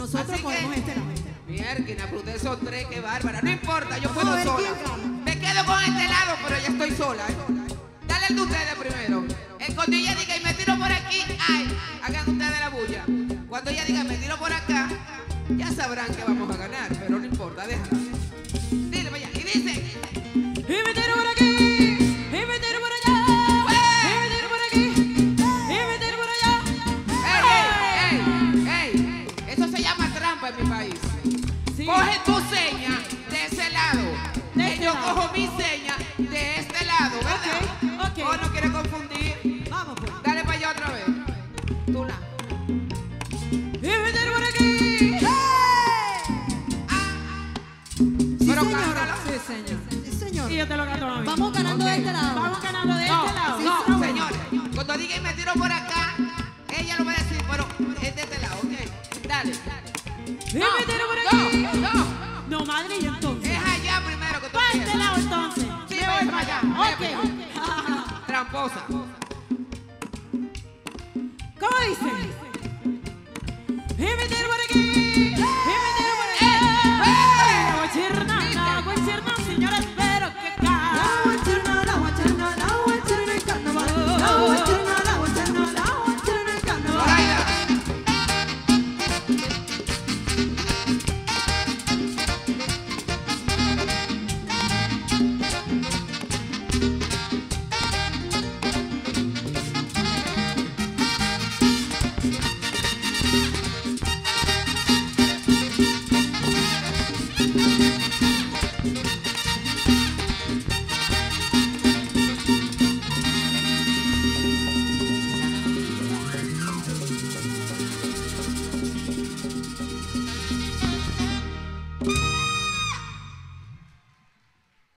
Nosotros podemos este lado. Mierda, pero ustedes son tres, qué bárbara. No importa, yo puedo sola. Me quedo con este lado, pero ya estoy sola. Dale el de ustedes primero. Cuando ella diga y me tiro por aquí, ay, hagan ustedes la bulla. Cuando ella diga me tiro por acá, ya sabrán que vamos a ganar, pero no importa, déjala. Dile, vaya, y dice. Y me tiro por aquí, y me tiro por allá, y me tiro por aquí, y me tiro por allá. ¡Ey! Eso se llama trampa en mi país. Sí. Coge tu seña de ese lado, que yo cojo mi seña de este lado, ¿verdad? Okay. ¿O no quieres confundir? Vamos pues. Dale para allá otra vez. Tú la. Y me tiro por aquí. Pero señor. cántalo. Sí, señor. Sí, señor. Y yo te lo canto a mí. Vamos ganando de este lado. Vamos ganando de este lado. No, señores. Cuando diga y me tiro por acá, ella lo va a decir, pero es de este lado, ¿ok? Dale. Y me tiro por aquí. No, madre, y entonces. Es allá primero que tú Para este empiezas. lado entonces. Sí, Me voy voy para allá. Ok. Tramposa. ¿Cómo dice? Y me tiro por